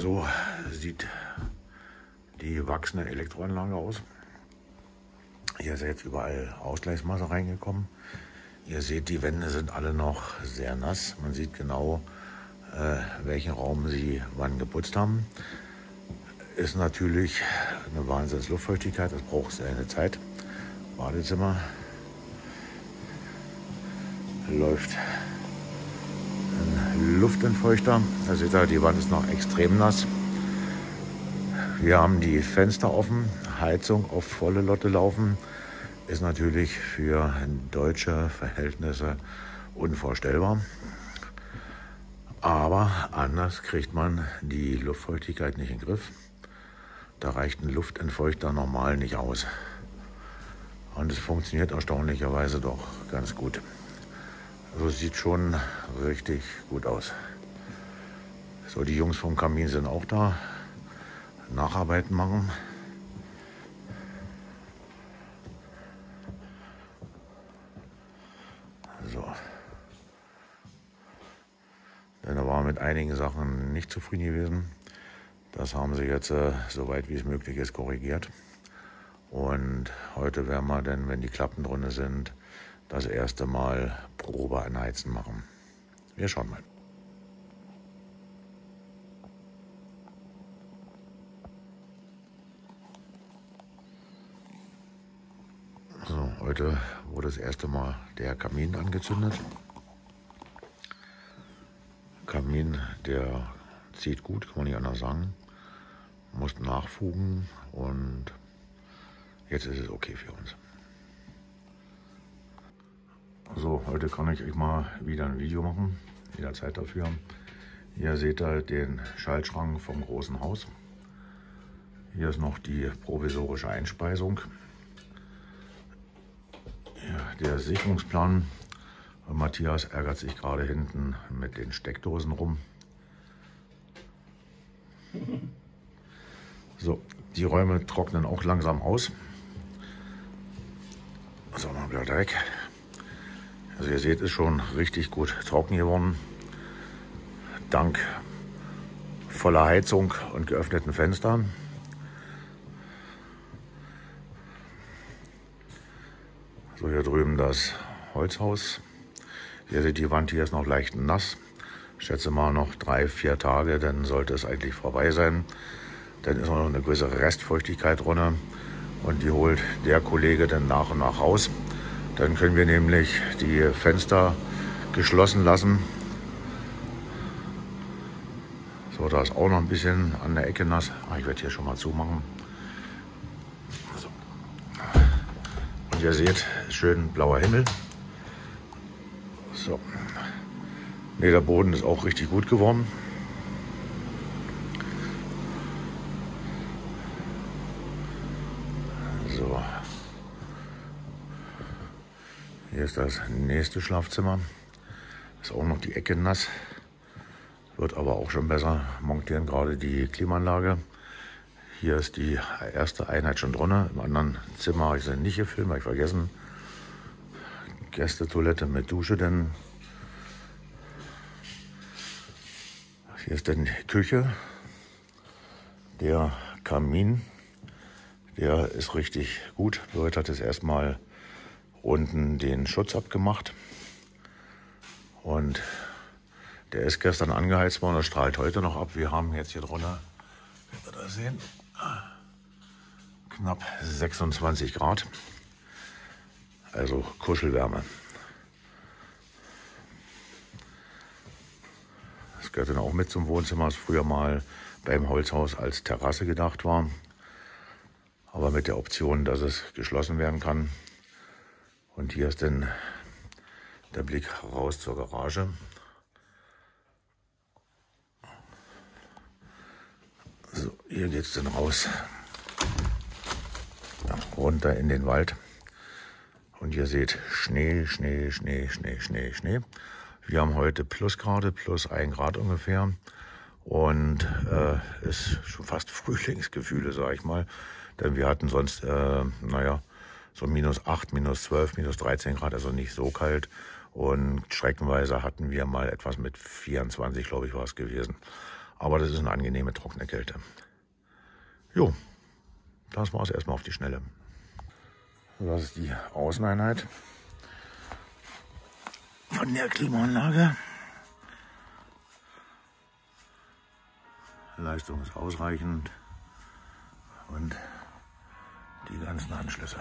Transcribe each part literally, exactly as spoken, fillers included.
So sieht die wachsende Elektroanlage aus. Hier ist jetzt überall Ausgleichsmasse reingekommen. Ihr seht, die Wände sind alle noch sehr nass. Man sieht genau, äh, welchen Raum sie wann geputzt haben. Ist natürlich eine Wahnsinns Luftfeuchtigkeit, das braucht seine Zeit. Badezimmer läuft ein Luftentfeuchter. Da seht ihr, die Wand ist noch extrem nass. Wir haben die Fenster offen, Heizung auf volle Lotte laufen. Ist natürlich für deutsche Verhältnisse unvorstellbar. Aber anders kriegt man die Luftfeuchtigkeit nicht in den Griff. Da reicht ein Luftentfeuchter normal nicht aus. Und es funktioniert erstaunlicherweise doch ganz gut. Also sieht schon richtig gut aus. So, die Jungs vom Kamin sind auch da. Nacharbeiten machen. So. Denn er war mit einigen Sachen nicht zufrieden gewesen. Das haben sie jetzt, äh, soweit wie es möglich ist, korrigiert. Und heute werden wir dann, wenn die Klappen drin sind, das erste Mal Probe anheizen machen. Wir schauen mal. So, heute wurde das erste Mal der Kamin angezündet. Kamin, der zieht gut, kann man nicht anders sagen. Muss nachfugen und jetzt ist es okay für uns. So, heute kann ich euch mal wieder ein Video machen, wieder Zeit dafür. Hier seht ihr den Schaltschrank vom großen Haus. Hier ist noch die provisorische Einspeisung. Ja, der Sicherungsplan. Matthias ärgert sich gerade hinten mit den Steckdosen rum. So, die Räume trocknen auch langsam aus. So, mal wieder weg. Also ihr seht, ist schon richtig gut trocken geworden. Dank voller Heizung und geöffneten Fenstern. So, hier drüben das Holzhaus. Ihr seht, die Wand hier ist noch leicht nass. Ich schätze mal noch drei, vier Tage, dann sollte es eigentlich vorbei sein. Dann ist noch eine größere Restfeuchtigkeit drunter und die holt der Kollege dann nach und nach raus. Dann können wir nämlich die Fenster geschlossen lassen. So, da ist auch noch ein bisschen an der Ecke nass. Ah, ich werde hier schon mal zumachen. So. Und ihr seht, schön blauer Himmel. So. Ne, der Boden ist auch richtig gut geworden. So. Hier ist das nächste Schlafzimmer. Ist auch noch die Ecke nass. Wird aber auch schon besser. Montieren gerade die Klimaanlage. Hier ist die erste Einheit schon drin. Im anderen Zimmer habe ich sie nicht gefilmt, habe ich vergessen. Gästetoilette mit Dusche, denn hier ist dann die Küche. Der Kamin, der ist richtig gut. Birgit hat jetzt erstmal unten den Schutz abgemacht und der ist gestern angeheizt worden, das strahlt heute noch ab. Wir haben jetzt hier drunter, könnt ihr das sehen, knapp sechsundzwanzig Grad, also Kuschelwärme. Das gehört dann auch mit zum Wohnzimmer, das früher mal beim Holzhaus als Terrasse gedacht war, aber mit der Option, dass es geschlossen werden kann. Und hier ist dann der Blick raus zur Garage. So, hier geht es dann raus, ja, runter in den Wald. Und ihr seht Schnee, Schnee, Schnee, Schnee, Schnee, Schnee. Wir haben heute Plusgrade, plus ein Grad ungefähr. Und äh, ist schon fast Frühlingsgefühle, sage ich mal. Denn wir hatten sonst, äh, naja, so minus acht, minus zwölf, minus dreizehn Grad, also nicht so kalt. Und streckenweise hatten wir mal etwas mit vierundzwanzig, glaube ich, war es gewesen. Aber das ist eine angenehme trockene Kälte. Jo, das war es erstmal auf die Schnelle. Das ist die Außeneinheit von der Klimaanlage. Leistung ist ausreichend und die ganzen Anschlüsse.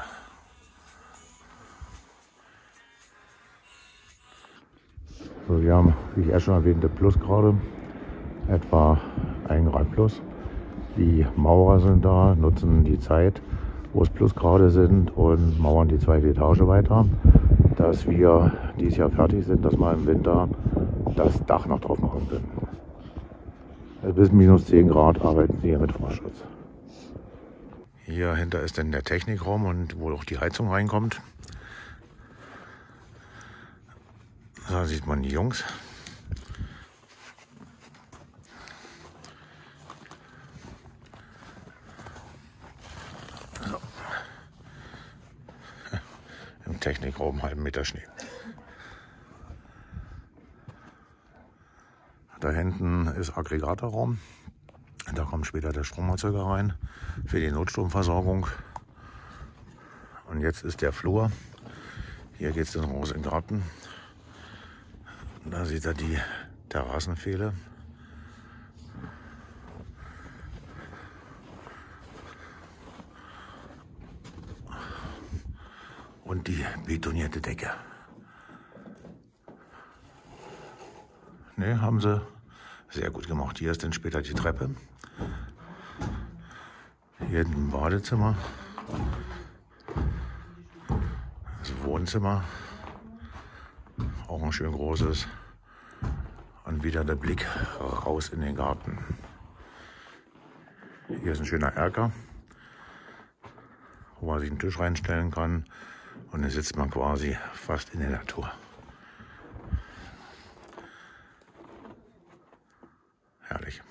So, wir haben, wie ich erst schon erwähnte, Plusgrade, etwa ein Grad plus. Die Maurer sind da, nutzen die Zeit, wo es Plusgrade sind und mauern die zweite Etage weiter, dass wir dieses Jahr fertig sind, dass wir im Winter das Dach noch drauf machen können. Bis minus zehn Grad arbeiten sie hier mit Frostschutz. Hier hinter ist dann der Technikraum und wo auch die Heizung reinkommt. Da sieht man die Jungs. So. Im Technikraum halben Meter Schnee. Da hinten ist Aggregatorraum. Da kommt später der Stromerzeuger rein für die Notstromversorgung. Und jetzt ist der Flur. Hier geht es dann raus in den Garten. Da sieht er die Terrassenpfähle. Und die betonierte Decke. Ne, haben sie sehr gut gemacht. Hier ist dann später die Treppe. Hier ein Badezimmer. Das Wohnzimmer. Auch ein schön großes. Und wieder der Blick raus in den Garten. Hier ist ein schöner Erker, wo man sich einen Tisch reinstellen kann. Und dann sitzt man quasi fast in der Natur. Herrlich.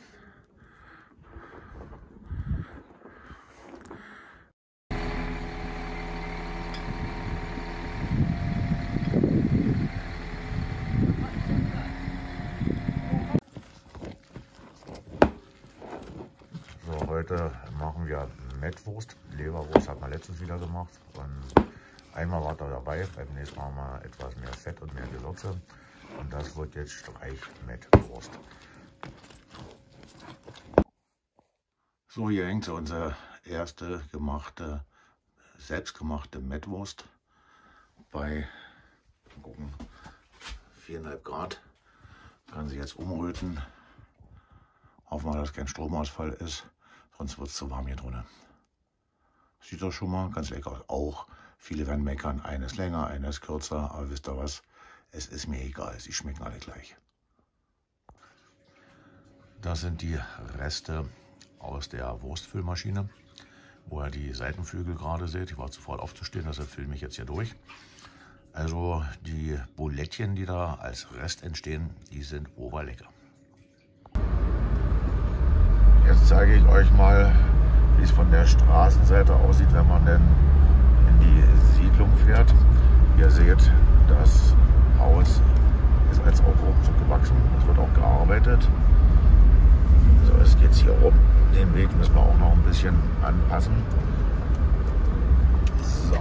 So, heute machen wir Mettwurst. Leberwurst hat man letztens wieder gemacht. Und einmal war da dabei, beim nächsten Mal haben wir etwas mehr Fett und mehr Gewürze. Und das wird jetzt Streichmettwurst. So, hier hängt so unsere erste gemachte, selbstgemachte Mettwurst bei, mal gucken, viereinhalb Grad. Kann sie jetzt umröten. Hoffen wir, dass kein Stromausfall ist, sonst wird es zu warm hier drinnen. Sieht doch schon mal ganz lecker aus. Auch viele werden meckern, eines länger, eines kürzer, aber wisst ihr was? Es ist mir egal, sie schmecken alle gleich. Das sind die Reste aus der Wurstfüllmaschine, wo ihr die Seitenflügel gerade seht. Ich war zu faul aufzustehen, deshalb filme ich jetzt hier durch. Also die Bulettchen, die da als Rest entstehen, die sind oberlecker. Jetzt zeige ich euch mal, wie es von der Straßenseite aussieht, wenn man denn in die Siedlung fährt. Ihr seht, das Haus ist jetzt auch ruckzuck gewachsen. Es wird auch gearbeitet. So, es geht hier rum. Den Weg müssen wir auch noch ein bisschen anpassen. So.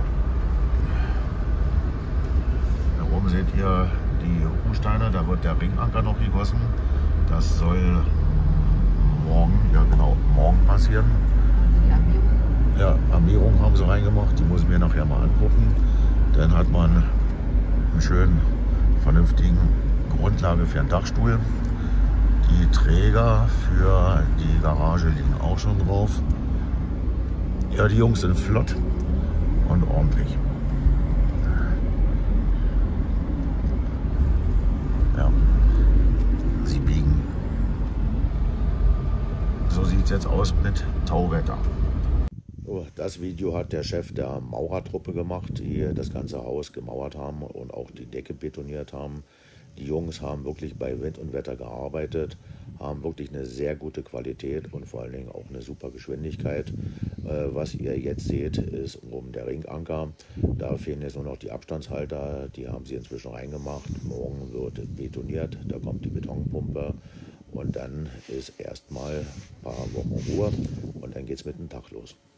Da oben seht ihr die Ruhsteine, da wird der Ringanker noch gegossen. Das soll morgen, ja genau, morgen passieren. Ja, Armierung haben sie reingemacht, die muss ich mir nachher mal angucken. Dann hat man einen schönen, vernünftigen Grundlage für einen Dachstuhl. Die Träger für die Garage liegen auch schon drauf. Ja, die Jungs sind flott und ordentlich. Ja, sie biegen. So sieht es jetzt aus mit Tauwetter. So, das Video hat der Chef der Maurertruppe gemacht, die das ganze Haus gemauert haben und auch die Decke betoniert haben. Die Jungs haben wirklich bei Wind und Wetter gearbeitet, haben wirklich eine sehr gute Qualität und vor allen Dingen auch eine super Geschwindigkeit. Äh, was ihr jetzt seht, ist oben der Ringanker. Da fehlen jetzt nur noch die Abstandshalter, die haben sie inzwischen reingemacht. Morgen wird betoniert, da kommt die Betonpumpe Und dann ist erstmal ein paar Wochen Ruhe und dann geht es mit dem Tag los.